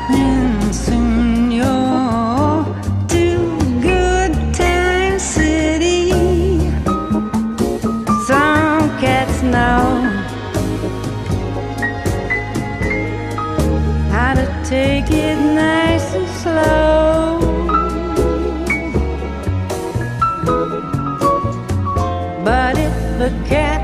and soon you're to Good Time City. Some cats know how to take it nice and slow, but if the cat